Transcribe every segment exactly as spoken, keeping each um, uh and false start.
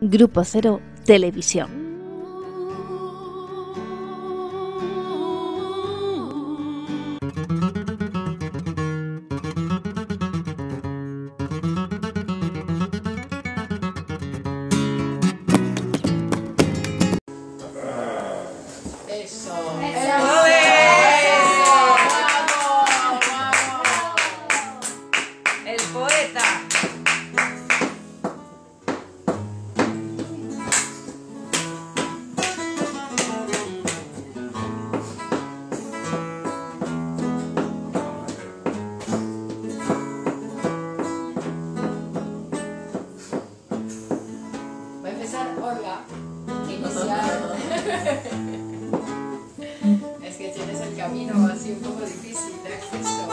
Grupo Cero Televisión. Es que tienes el camino así un poco difícil de acceso.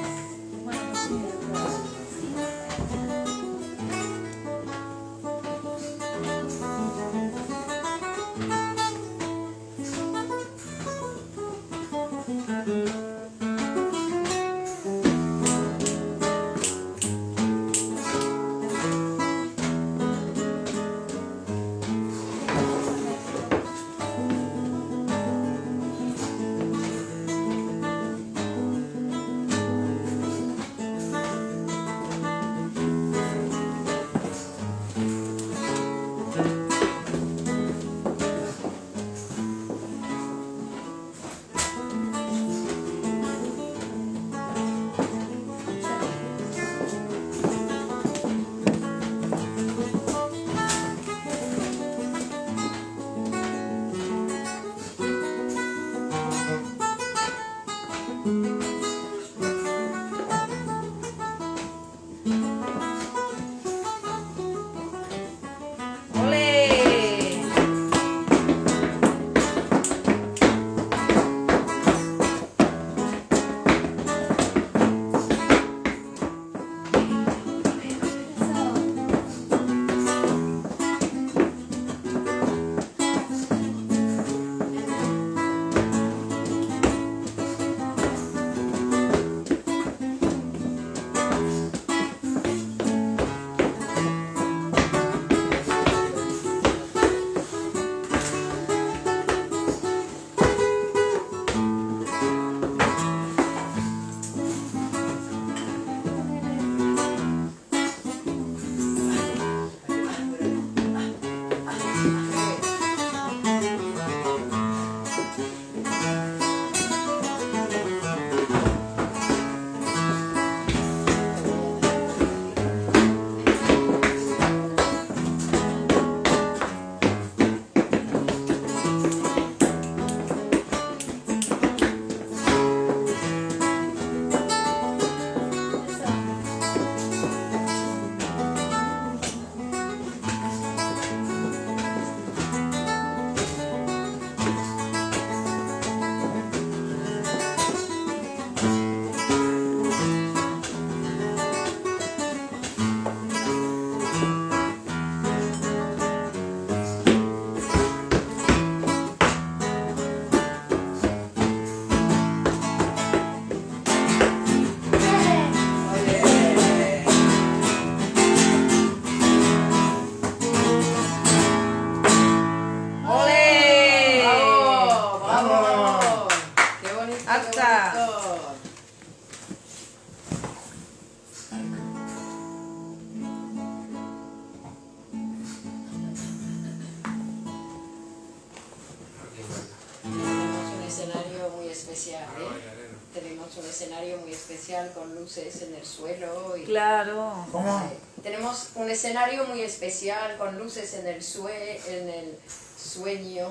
Especial, ¿eh? Tenemos un escenario muy especial con luces en el suelo y, claro. ¿Cómo? Eh, tenemos un escenario muy especial con luces en el, sue en el sueño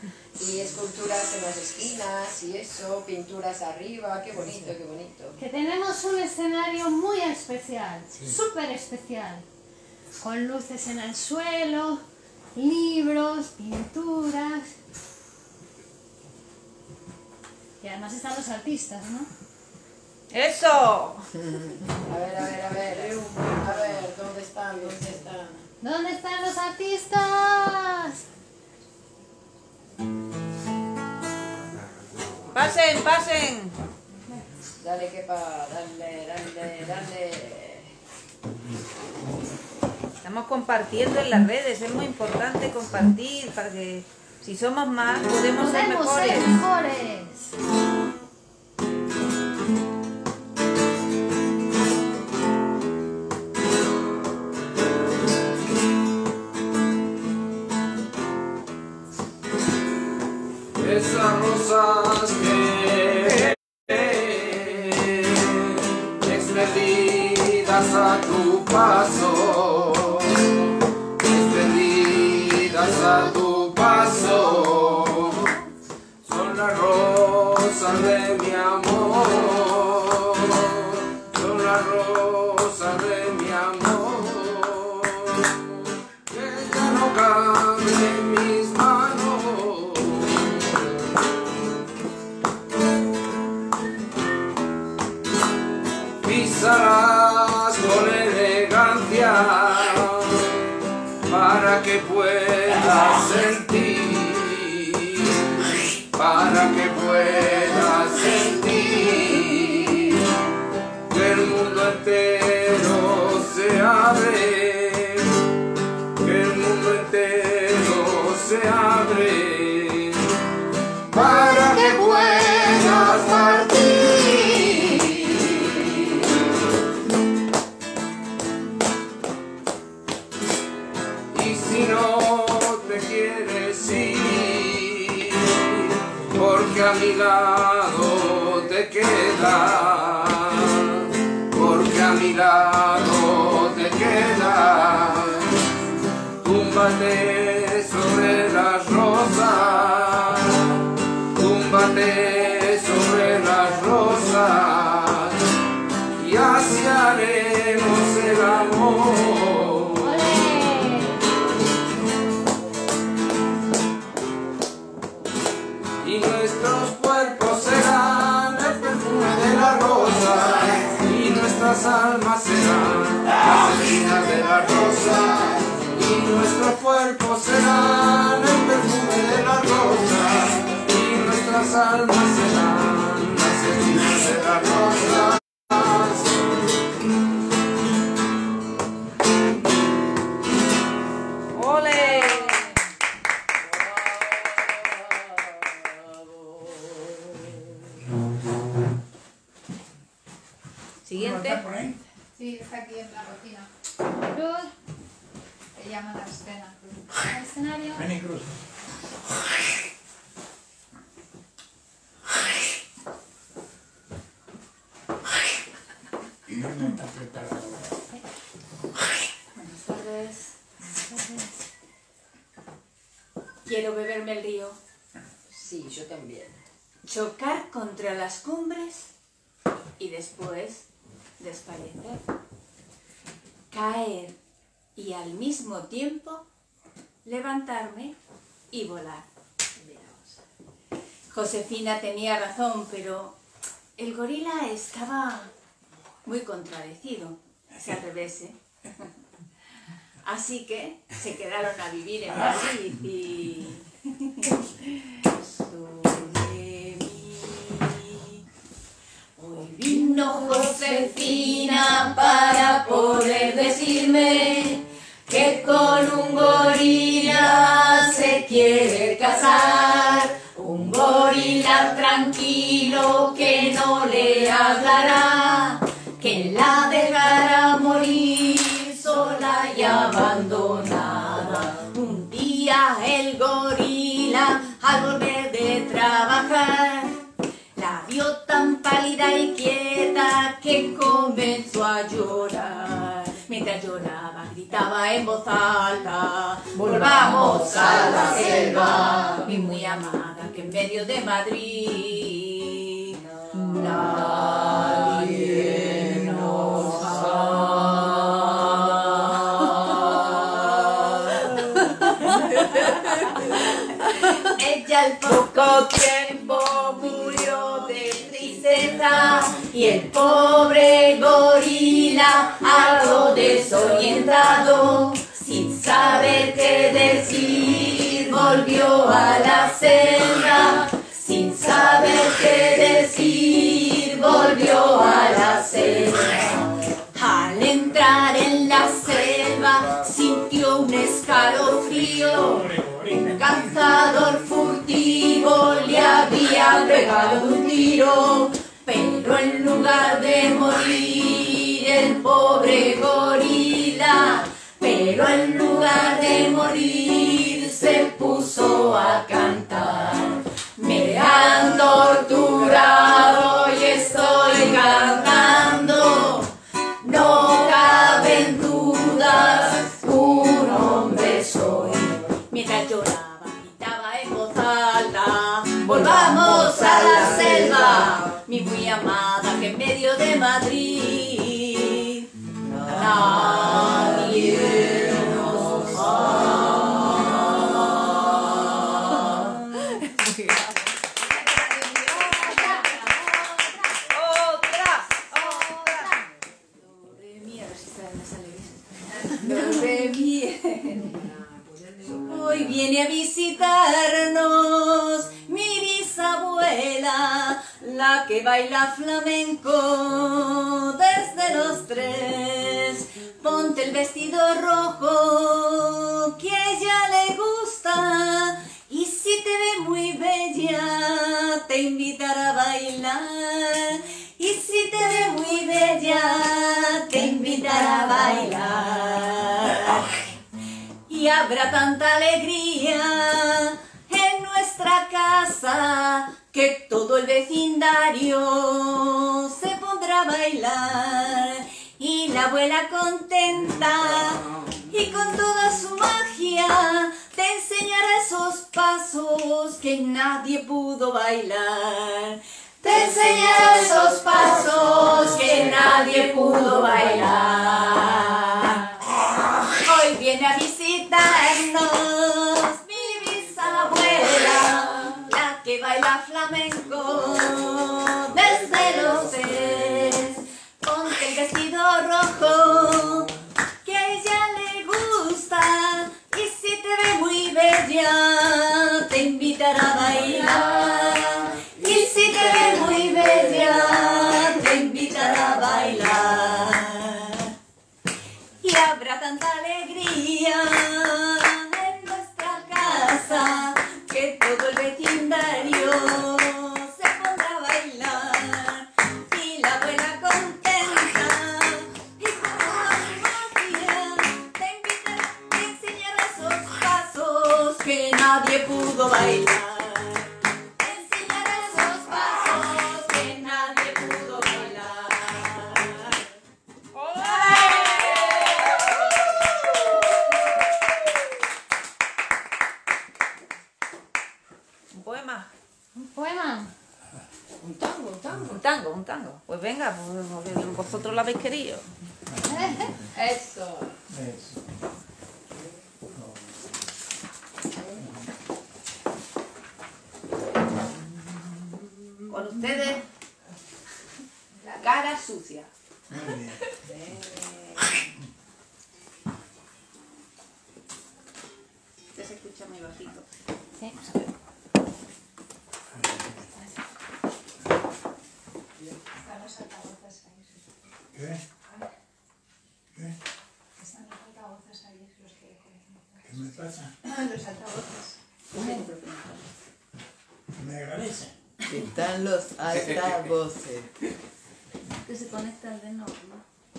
y esculturas en las esquinas y eso, pinturas arriba, qué bonito, qué bonito. Que tenemos un escenario muy especial, sí. Súper especial, con luces en el suelo, libros, pinturas. Y además están los artistas, ¿no? ¡Eso! A ver, a ver, a ver. A ver, ¿dónde están? ¿Dónde están? ¿Dónde están los artistas? ¡Pasen, pasen! Dale, quepa, dale, dale, dale. Estamos compartiendo en las redes, es muy importante compartir para que si somos más podemos ser Podemos mejores. ser mejores. Esas rosas que extendidas a tu paso, extendidas a tu paso, son las rosas de mi amor, son las rosas de mi amor, que ya no caben en mis manos. Pisarás con elegancia para que puedas sentir, para que puedas sentir que el mundo entero se abre, que el mundo entero se abre para que puedas partir. Si no te quieres ir, porque a mi lado te quedas, porque a mi lado te quedas, túmbate sobre las rosas, túmbate sobre las rosas, y así haremos el amor. Y nuestros cuerpos serán el perfume de la rosa, y nuestras almas serán las espinas de la rosa, y nuestros cuerpos serán el perfume de la rosa, y nuestras almas serán las espinas de la rosa. ¡Ole! Siguiente. Sí, está aquí en la cocina. Cruz. Se llama la escena Cruz. Al escenario. Vení, Cruz. Buenas tardes. Quiero beberme el río. Sí, yo también. Chocar contra las cumbres y después desfallecer. Caer y al mismo tiempo levantarme y volar. Josefina tenía razón, pero el gorila estaba muy contradecido. Es al revés, ¿eh? Así que se quedaron a vivir en Madrid y... Sobre mí. Hoy vino Josefina para poder decirme que con un gorila se quiere casar. Un gorila tranquilo que no le hablará, que la dejará morir sola y abandonada. Un día el gorila, al volver de trabajar, la vio tan pálida y quieta que comenzó a llorar. Mientras lloraba, gritaba en voz alta: volvamos a la selva, mi muy amada, que en medio de Madrid nadie nos ama. Ella al poco tiempo murió de tristeza y el pobre gorila, algo desorientado, sin saber qué decir, volvió a la selva. Sin saber qué decir, volvió a la selva. Al entrar en la selva, escenario, cazador furtivo le había pegado un tiro, pero en lugar de morir el pobre gorila, pero en lugar de morir se puso a cantar. Me han torturado y estoy cantando, no caben dudas, un hombre soy. Mientras lloraba, gritaba en voz alta, volvamos a la selva, mi muy amada, que en medio de Madrid nadie nos ama. Hoy viene a visitarnos mi bisabuela, la que baila flamenco desde los tres. Ponte el vestido rojo que a ella le gusta, y si te ve muy bella te invitará a bailar. Y si te ve muy bella te invitará a bailar. Y habrá tanta alegría en nuestra casa que todo el vecindario se pondrá a bailar. Y la abuela contenta y con toda su magia te enseñará esos pasos que nadie pudo bailar. Te enseñará esos pasos que nadie pudo bailar. Hoy viene a visitarnos mi bisabuela, la que baila flamenco desde los tres. Ponte el vestido rojo que a ella le gusta, y si te ve muy bella te invitará a bailar. Y si te ve muy bella te invitará a bailar. Y habrá tanta alegría en nuestra casa que todo el vecindario se pondrá a bailar. Y la abuela contenta y con toda su magia te invitará, te enseñará esos pasos que nadie pudo bailar. Te enseñará esos pasos que nadie pudo bailar. Un poema. Un poema. Un tango, un tango. Un tango, un tango. Pues venga, pues, porque vosotros lo habéis querido. Eso. Eso. Con ustedes, la cara sucia. Muy bien. Usted se escucha muy bajito. Sí. Están los altavoces ahí. ¿Qué? ¿Qué? Están los altavoces ahí, los que ¿Qué me pasa? los altavoces. ¿Me agradece? Están los altavoces. Que se conecta al de norma.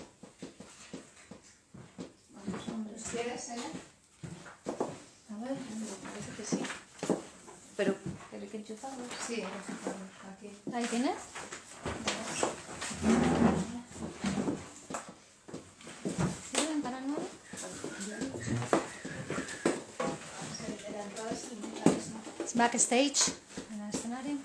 Vamos, hombre. ¿Los quieres, eh? A ver, parece que sí. Pero, ¿tiene que enchufarlo? Sí, los altavoces. Aquí. ¿Ahí tienes? ¿Sirven para el nuevo? La entrada es el mismo, la misma. Es backstage en el escenario.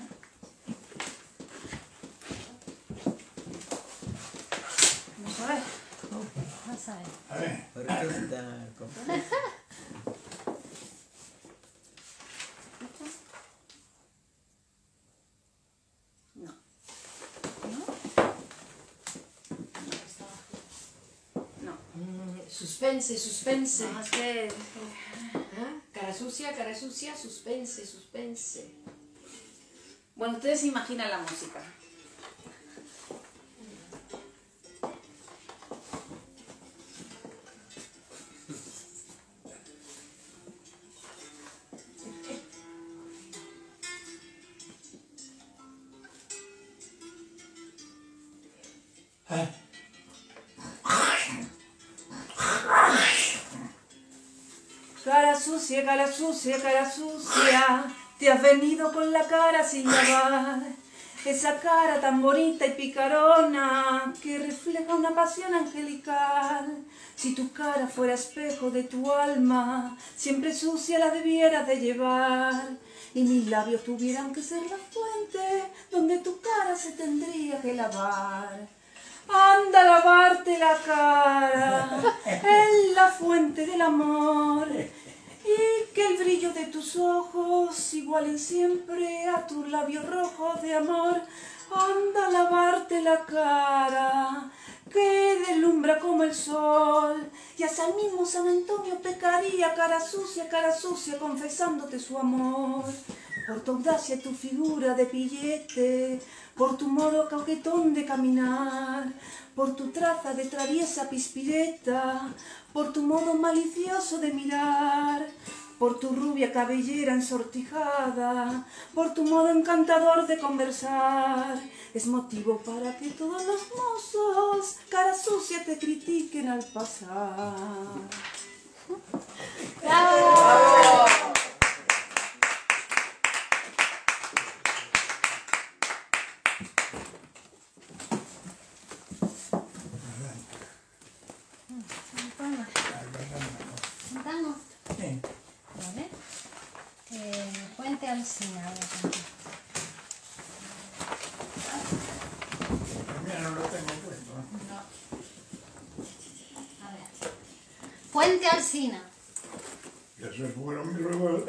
Vamos a ver. Vamos a ver. A ver. Orquesta completa. No. No. Mm, suspense, suspense. No, es que... ¿Ah? Cara sucia, cara sucia, suspense, suspense. Bueno, ustedes se imaginan la música. Cara sucia, cara sucia, cara sucia, te has venido con la cara sin lavar. Esa cara tan bonita y picarona que refleja una pasión angelical. Si tu cara fuera espejo de tu alma, siempre sucia la debieras de llevar. Y mis labios tuvieran que ser la fuente donde tu cara se tendría que lavar. Anda a lavarte la cara, es la fuente del amor. Y que el brillo de tus ojos igualen siempre a tus labios rojos de amor. Anda a lavarte la cara, que deslumbra como el sol. Y hasta el mismo San Antonio pecaría, cara sucia, cara sucia, confesándote su amor. Por tu audacia y tu figura de pillete, por tu modo coquetón de caminar, por tu traza de traviesa pispireta, por tu modo malicioso de mirar, por tu rubia cabellera ensortijada, por tu modo encantador de conversar, es motivo para que todos los mozos cara sucia te critiquen al pasar. ¡Bravo! ¿Tango? Sí. Vale. Eh, Puente Alsina. Mira, no lo tengo puesto. No. A ver. Puente Alsina. Eso fueron mis recuerdos.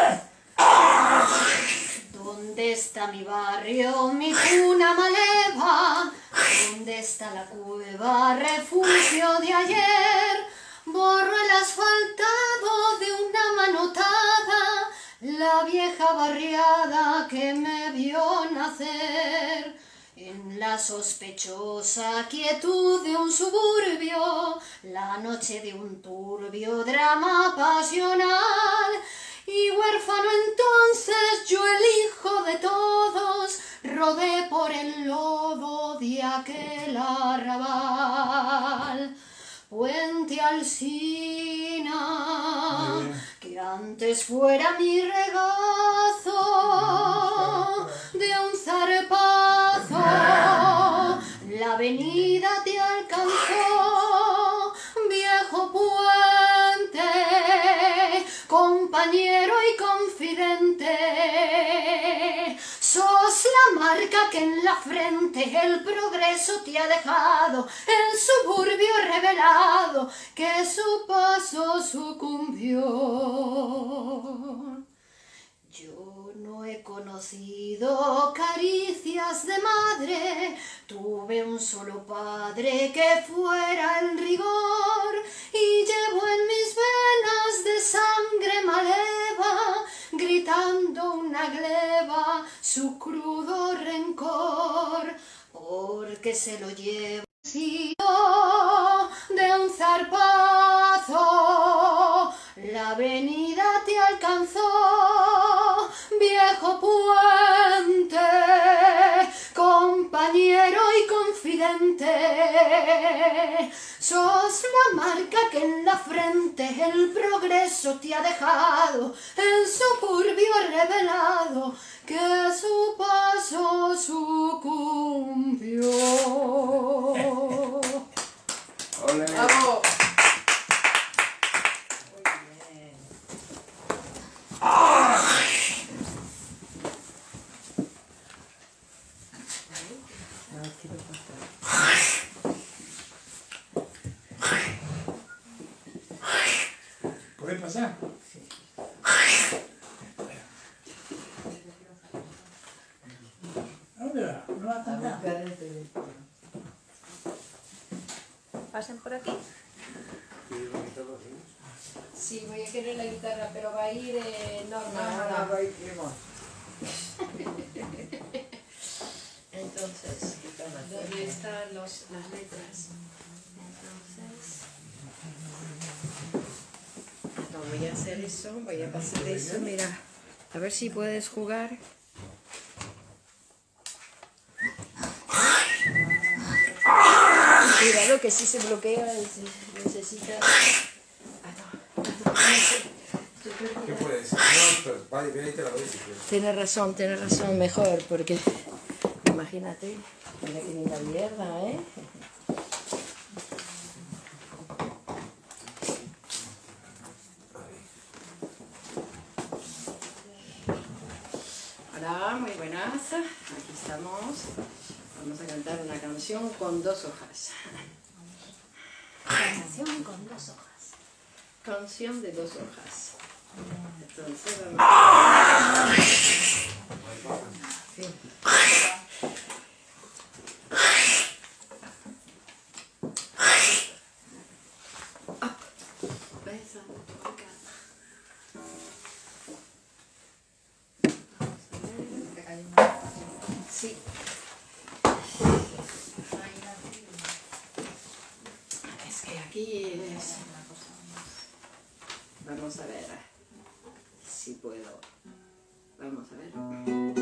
¿Dónde está mi barrio, mi cuna maleva? ¿Dónde está la cueva, refugio de ayer? Borro el asfaltado de una manotada, la vieja barriada que me vio nacer. En la sospechosa quietud de un suburbio, la noche de un turbio drama pasional. Y huérfano entonces yo, el hijo de todos, rodé por el lodo de aquel arrabal. Puente Alsina, que antes fuera mi regazo de un zarpazo, la avenida te alcanzó, viejo puente, compañero y confidente. Sos la marca que en la frente el progreso te ha dejado, el suburbio revelado que su paso sucumbió. Yo no he conocido caricias de madre, tuve un solo padre que fuera el rigor, y llevo en mis venas de sangre maleva, gritando una gleba su crudo rencor, porque se lo llevo de un zarpazo, la avenida te alcanzó, viejo puente, compañero y confidente. Sos la marca que en la frente el progreso te ha dejado, el suburbio revelado que su paso sucumbió. Ole. ¡Bravo! ¿Puede pasar? ¿A dónde va? ¿No va a cantar? Pasen por aquí. Sí, voy a querer la guitarra, pero va a ir eh, Norma ahora. Entonces, ¿dónde están los, las letras? Entonces, no, voy a hacer eso, voy a pasar eso, mira, a ver si puedes jugar. Cuidado que si se bloquea se necesita... Ah, no, no, no sé. ¿Qué puedes? No, pero vale, ven ahí te la doy si quieres. Tienes razón, tienes razón, mejor, porque imagínate, mira que linda mierda, ¿eh? Hola, muy buenas, aquí estamos. Vamos a cantar una canción con dos hojas. Canción con dos hojas. Canción de dos hojas. Entonces vamos a... Sí. Ah, besa, toca. Vamos a ver. Sí. Es que aquí es... Vamos a ver si puedo. Vamos a ver.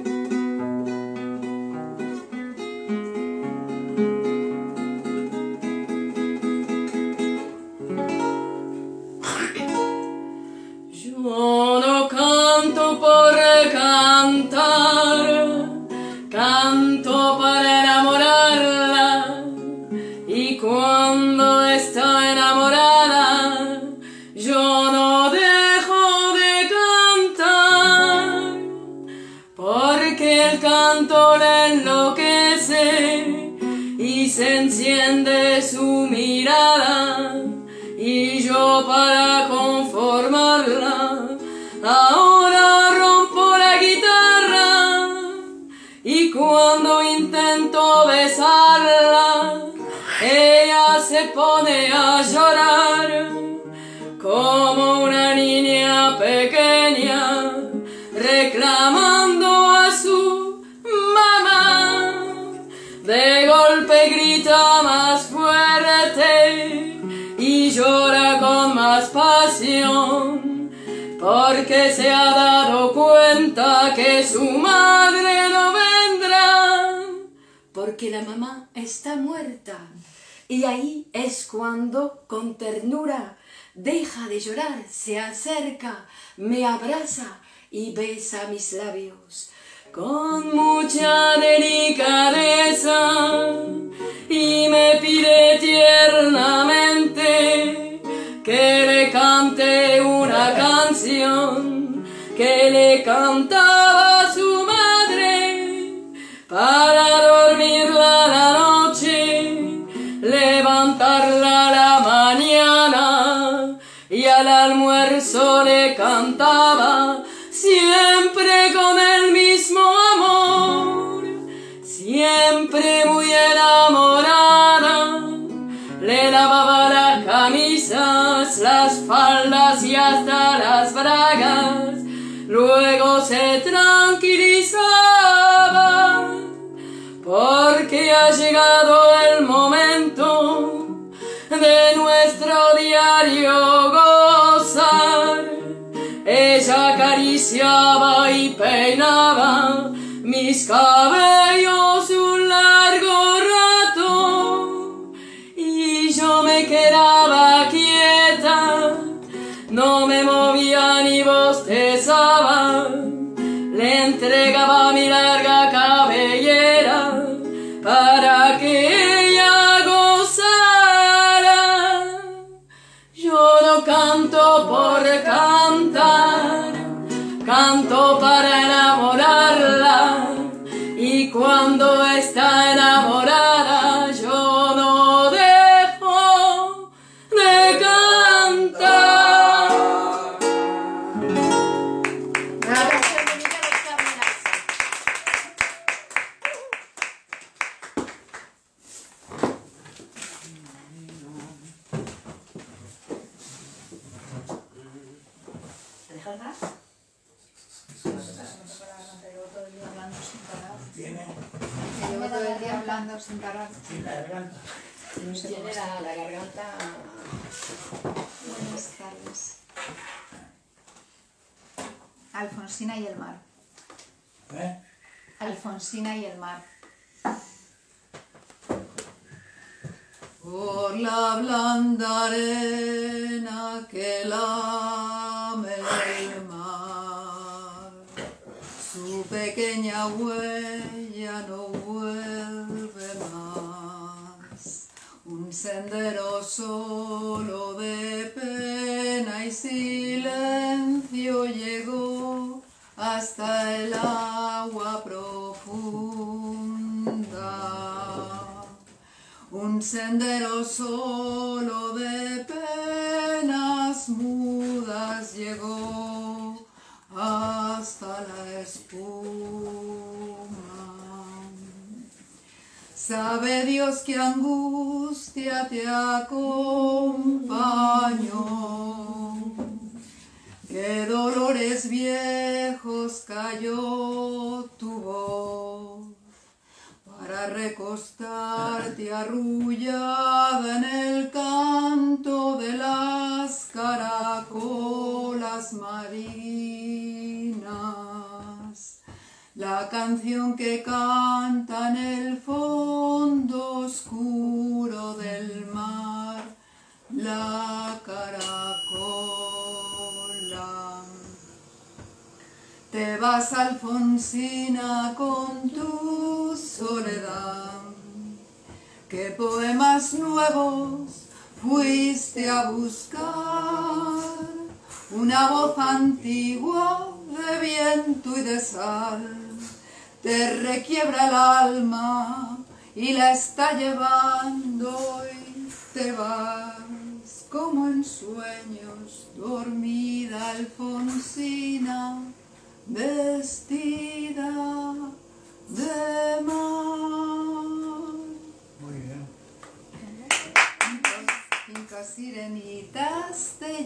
Yo no canto por cantar, canto para enamorarla, y cuando está enamorada yo no dejo de cantar, porque el canto le enloquece y se enciende su mirada, y yo para conformarla ahora rompo la guitarra, y cuando intento besarla ella se pone a llorar como una niña pequeña reclamando a su mamá. De golpe grita más fuerte y llora con más pasión, porque se ha dado cuenta que su madre no vendrá, porque la mamá está muerta. Y ahí es cuando, con ternura, deja de llorar, se acerca, me abraza y besa mis labios con mucha delicadeza, y me pide tiernamente que le cante una canción que le cantaba a su madre para dormirla la noche, levantarla la mañana, y al almuerzo le cantaba siempre con el mismo amor, siempre muy enamorada. Le lavaba las camisas, las faldas y hasta las bragas, luego se tranquilizaba, porque ha llegado el momento de nuestro diario gozar. Ella acariciaba y peinaba mis cabellos un largo rato, y yo me quedaba quieta, no me movía ni bostezaba, le entregaba mi larga cabellera para que ella gozara. Yo no canto por cantar, canto para enamorarla, y cuando está enamorada yo no dejo de cantar. Llevo todo el día hablando sin parar. Tiene la, la garganta... Buenas tardes. Alfonsina y el mar. por la blanda arena que lame el mar. Su pequeña huella no vuelve más. Un sendero solo de pena y silencio llegó hasta el agua profunda. Un sendero solo de penas mudas llegó hasta la espuma. Sabe Dios que angustia te acompañó, qué dolores viejos cayó tu voz, para recostarte arrullada en el canto de las caracolas marinas, la canción que canta en el fondo oscuro del mar, la caracola. Te vas, Alfonsina, con tu soledad. ¿Qué poemas nuevos fuiste a buscar? Una voz antigua de viento y de sal te requiebra el alma y la está llevando y te vas como en sueños, dormida Alfonsina, vestida de mar. Muy bien. Cinco sirenitas te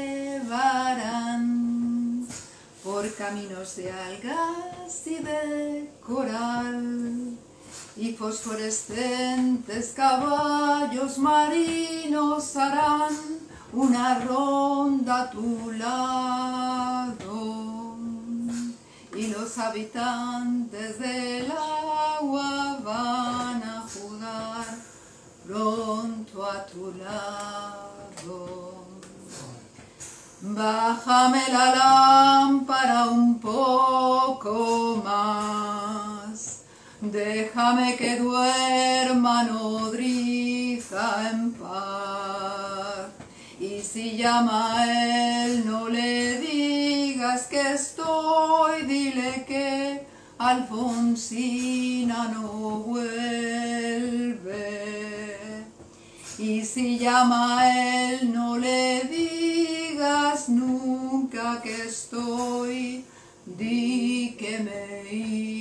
llevarán por caminos de algas y de coral, y fosforescentes caballos marinos harán una ronda a tu lado, y los habitantes del agua van a jugar pronto a tu lado. Bájame la lámpara un poco más, déjame que duerma nodriza en paz. Y si llama a él, no le digas que estoy, dile que Alfonsina no vuelve. Y si llama a él, no le digas nunca que estoy, di que me he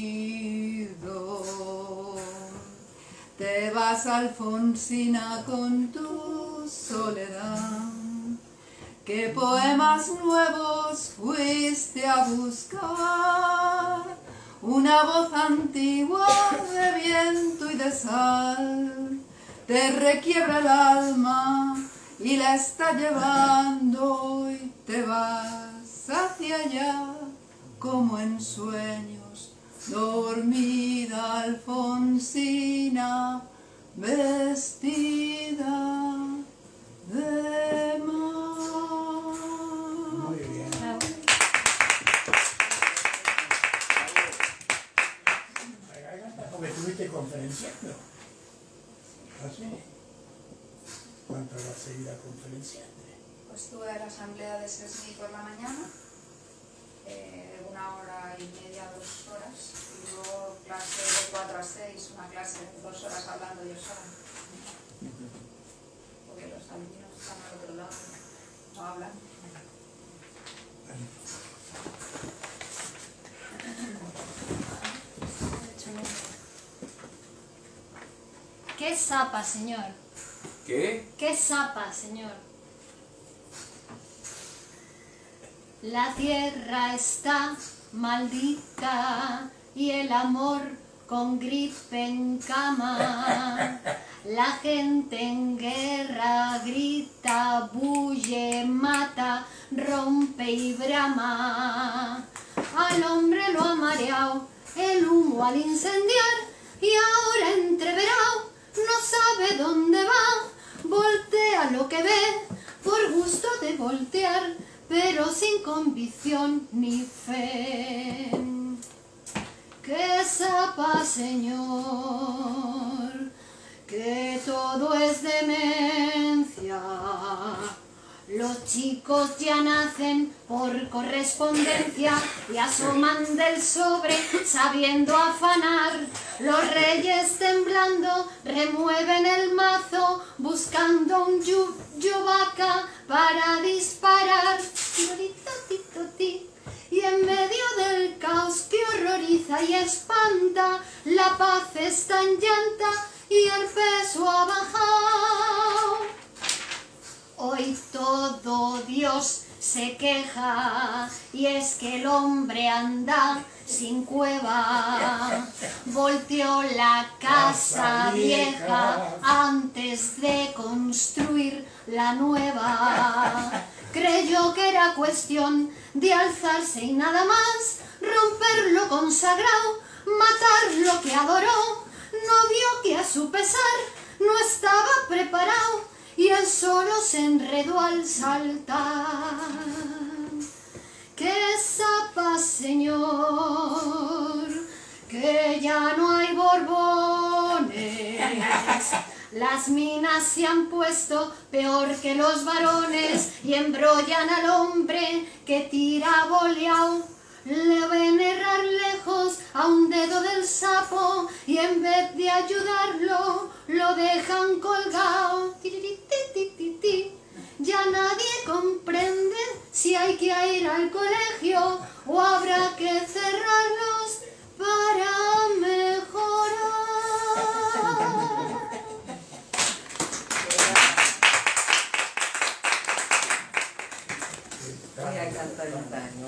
ido. Te vas, Alfonsina, con tu soledad. ¿Qué poemas nuevos fuiste a buscar? Una voz antigua de viento y de sal te requiebra el alma y la está llevando y te vas hacia allá como en sueños, dormida Alfonsina, vestida de mar. Muy bien. Porque estuviste conferenciando. ¿Así? ¿Cuánto vas a seguir conferenciando? Pues tuve la asamblea de SESMI por la mañana, eh, una hora y media, dos horas, y luego clase de cuatro a seis, una clase de dos horas hablando yo sola. Porque los alumnos están al otro lado, no hablan. ¿Qué zapa, señor? ¿Qué? ¿Qué zapa, señor? La tierra está maldita y el amor con gripe en cama. La gente en guerra grita, bulle, mata, rompe y brama. Al hombre lo ha mareado el humo al incendiar y ahora entreverado no sabe dónde va. voltea lo que ve por gusto de voltear, pero sin convicción ni fe. Que sepa, Señor, que todo es demencia. Los chicos ya nacen por correspondencia y asoman del sobre sabiendo afanar. Los reyes temblando remueven el mazo buscando un yu yuvaca para disparar. Y en medio del caos que horroriza y espanta, la paz está en llanta y el peso ha bajado. Hoy todo Dios se queja y es que el hombre anda sin cueva. Volteó la casa vieja antes de construir la nueva. Creyó que era cuestión de alzarse y nada más, romper lo consagrado, matar lo que adoró. No vio que a su pesar no estaba preparado y él solo se enredó al saltar. Que sepa, Señor, que ya no hay borbones. Las minas se han puesto peor que los varones y embrollan al hombre que tira boleao. Le ven errar lejos a un dedo del sapo y en vez de ayudarlo lo dejan colgado. Ya nadie comprende si hay que ir al colegio o habrá que cerrarlos para mejorar. Voy a cantar un tango.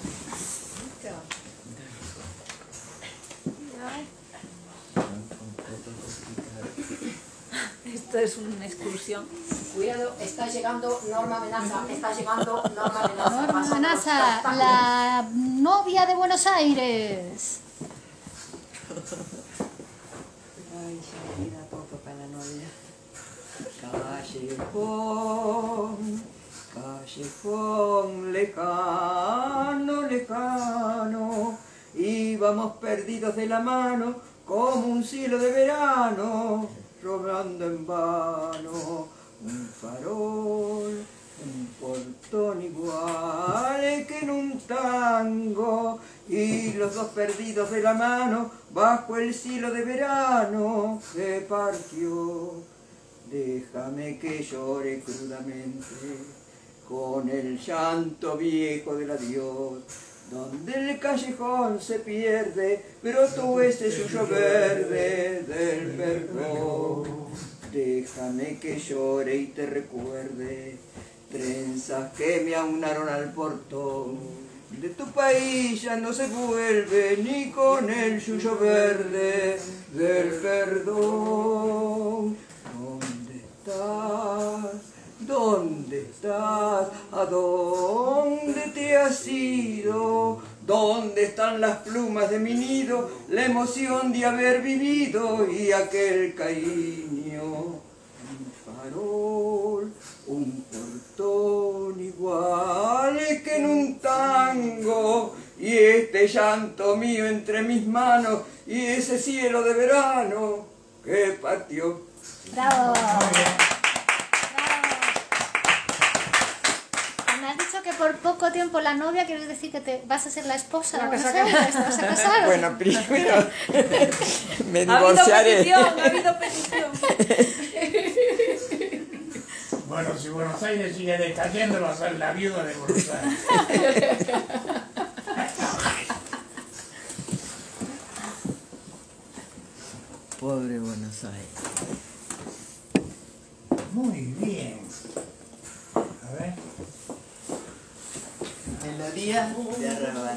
Esto es una excursión. Cuidado, está llegando Norma Amenaza, está llegando Norma Amenaza. Norma Amenaza, la novia de Buenos Aires. Ay, Shakira, poco para la novia. Callejón, callejón lejano, lejano, íbamos perdidos de la mano como un cielo de verano, rogando en vano un farol, un portón igual que en un tango, y los dos perdidos de la mano bajo el cielo de verano que partió. Déjame que llore crudamente con el llanto viejo del adiós, donde el callejón se pierde, brotó ese suyo verde del perdón. Déjame que llore y te recuerde, trenzas que me aunaron al portón. De tu país ya no se vuelve ni con el suyo verde del perdón. ¿Dónde estás? ¿Dónde estás? ¿A dónde te has ido? ¿Dónde están las plumas de mi nido? La emoción de haber vivido y aquel cariño. Un farol, un portón igual que en un tango, y este llanto mío entre mis manos y ese cielo de verano que partió. ¡Bravo! Me has dicho que por poco tiempo la novia, ¿quieres decir que te vas a ser la esposa? La ¿O casa no sé? ¿Te vas a casar? Bueno, primero me Ha habido divorciaré. petición, ha habido petición. Bueno, si Buenos Aires sigue decayendo, va a ser la viuda de Buenos Aires. Pobre Buenos Aires. Muy bien. A ver. Melodía de arrabal.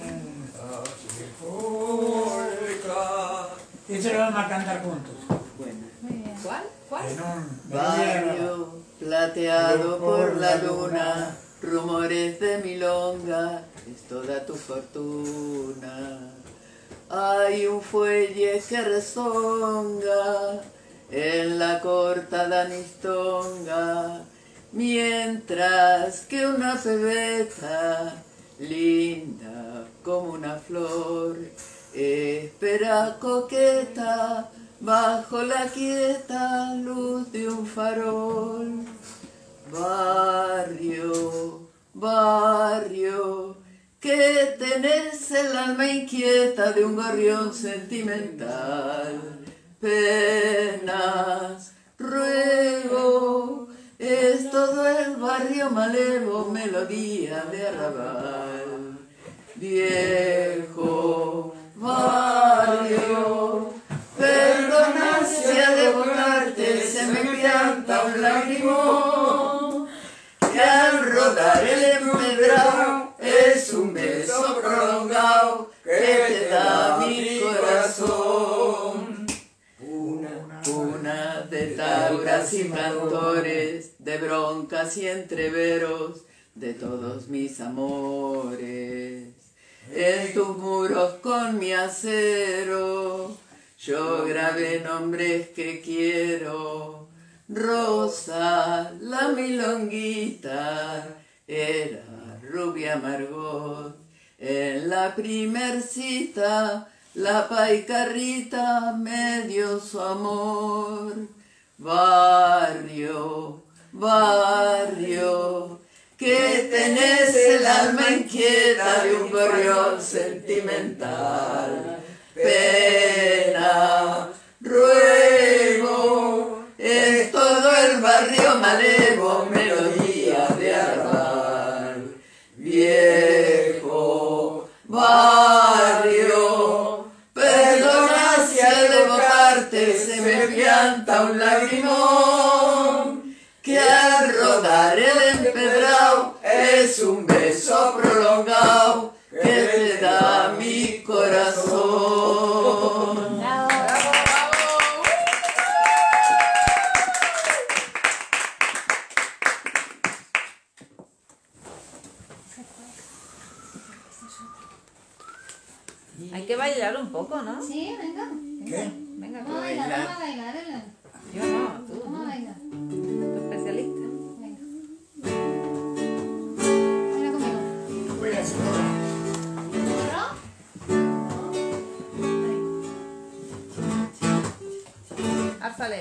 Eso lo vamos a cantar juntos. Bueno. Muy bien. ¿Cuál? ¿Cuál? En un melodía de Barrio plateado por la luna, rumores de milonga, es toda tu fortuna. Hay un fuelle que rezonga en la cortada Nistonga, mientras que una pebeta linda como una flor espera coqueta bajo la quieta luz de un farol. Barrio, barrio, que tenés el alma inquieta de un gorrión sentimental. Penas, ruego, es todo el barrio malevo, melodía de arrabal. Viejo barrio, perdona si al evocarte se me pianta un lagrimón, que al rodar el empedrado es un beso prolongado que te da mi corazón. Una, una de tauras y cantores, de broncas y entreveros, de todos mis amores. En tus muros con mi acero yo grabé nombres que quiero. Rosa, la milonguita, era rubia Margot. En la primer cita, la paicarrita me dio su amor. Barrio, barrio, que tenés el alma inquieta de un gorrión sentimental. Pena, ruego, es todo el barrio malevo, melodía de arrabal. Viejo barrio, perdona si al evocarte se me pianta un lagrimón, que al rodar el empedrado es un beso prolongado que te da mi corazón. ¡Bravo! Hay que bailar un poco, ¿no? Sí, venga. ¿Qué? Venga, Vamos a tú. bailar, vamos a bailar, Ellen. Yo no, tú. Vamos a bailar. Tú especialista. Venga. Baila conmigo. Voy a hacer ahora. ¿Otro? Álzale.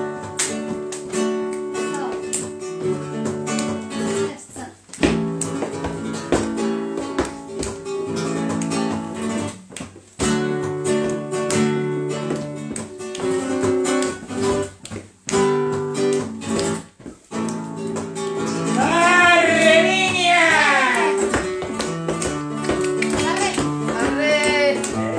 Esta. ¡Arre, niña! Arre. ¡Arre!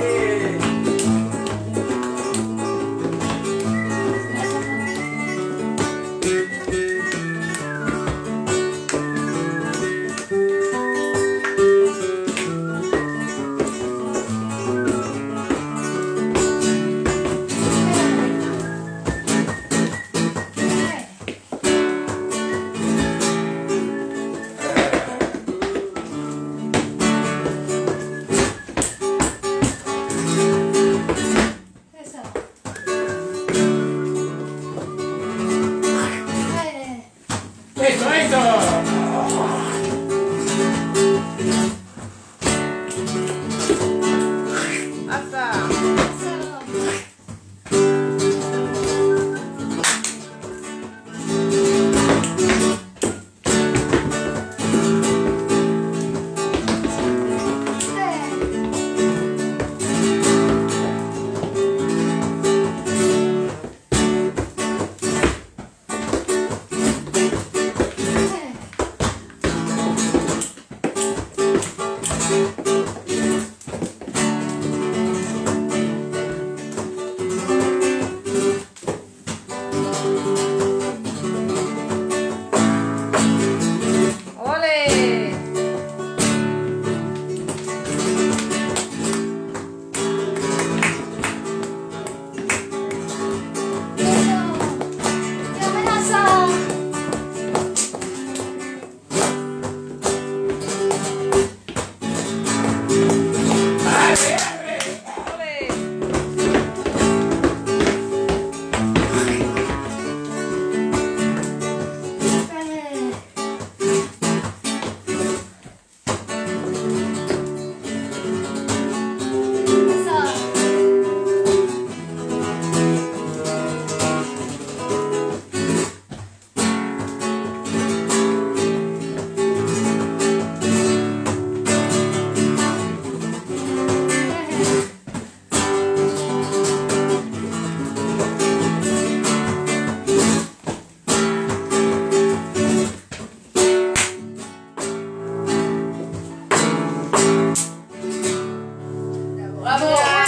Eso. Eh. ¡Eso, eso! ¡Alza! ¡Ole! ¡Qué amenaza! ¡Bravo!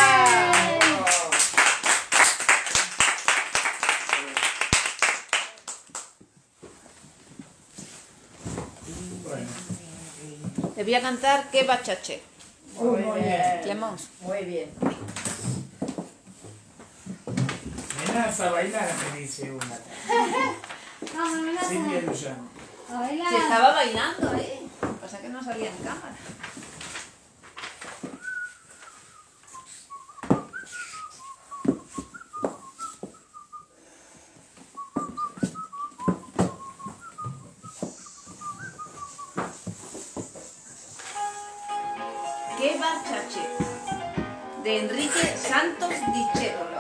Le voy a cantar Que va chaché. Muy bien. Clemons. Muy bien. Venás a bailar, me dice una. Vamos, venga, Silvia Luján. a bailar. Si estaba bailando, ¿eh? Pasa que no salía en cámara. Que va chaché, de Enrique Santos Dichétolo.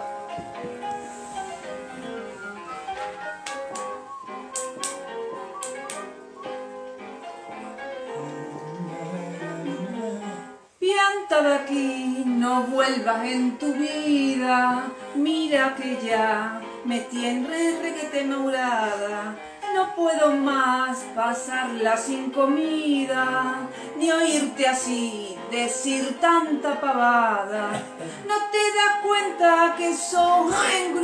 Pianta de aquí, no vuelvas en tu vida. Mira que ya me tiene reguete morada. No puedo más pasarla sin comida, ni oírte así decir tanta pavada. ¿No te das cuenta que sos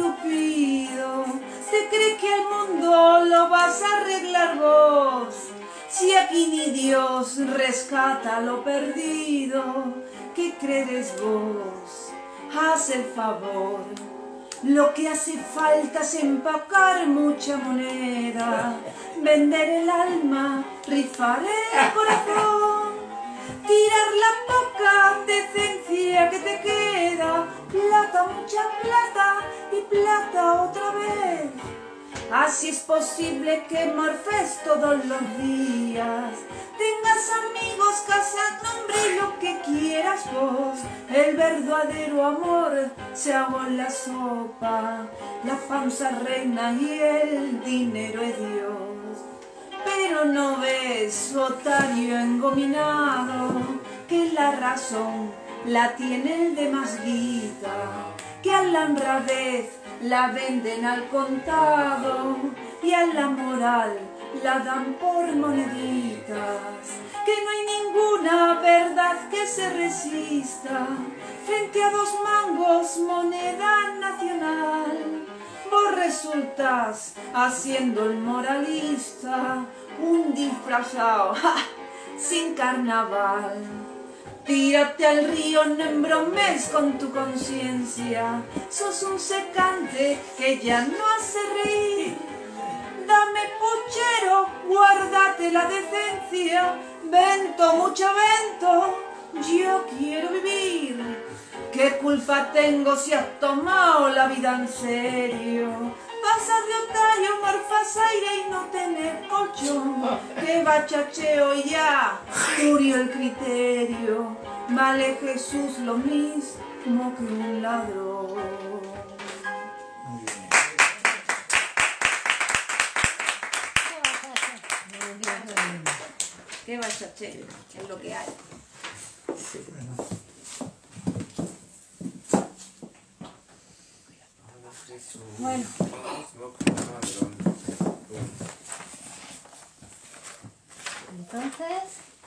engrupido? ¿Te crees que el mundo lo vas a arreglar vos? Si aquí ni Dios rescata lo perdido, ¿qué crees vos? Haz el favor. Lo que hace falta es empacar mucha moneda, vender el alma, rifar el corazón, tirar la poca decencia que te queda, plata, mucha plata y plata otra vez. Así es posible que morfes todos los días, tengas amigos, casa, nombre y lo que quieras vos. El verdadero amor se ahogó en la sopa, la panza reina y el dinero es Dios. Pero no ves, otario engominado, que la razón la tiene el de más guita, que a la honradez la venden al contado y a la moral la dan por moneditas, que no hay ninguna verdad que se resista frente a dos mangos moneda nacional. Vos resultas haciendo el moralista, un disfrazado ¡ja!, sin carnaval. Tírate al río, no embromes con tu conciencia, sos un secante que ya no hace reír. Dame puchero, guárdate la decencia, vento, mucho vento, yo quiero vivir. ¿Qué culpa tengo si has tomado la vida en serio? Pasas de otario, morfas aire y no tenés colchón. Que va chacheo y ya murió el criterio. Vale Jesús lo mismo que un ladrón. Que va chaché, es lo que hay. Bueno. Entonces,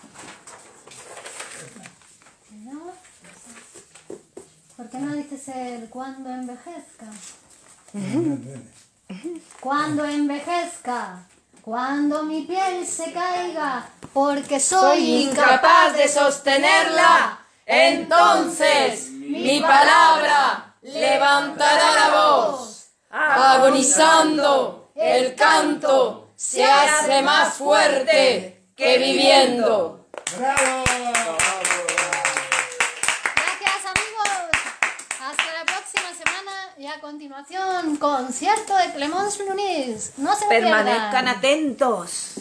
¿no? ¿Por qué no dices el cuando envejezca? Cuando envejezca, cuando mi piel se caiga, porque soy incapaz de sostenerla, entonces mi palabra levantará la voz. Agonizando, el canto se hace más fuerte que viviendo. ¡Bravo! Gracias, amigos. Hasta la próxima semana y a continuación, concierto de Clemons Muniz. No se lo pierdan. Permanezcan atentos.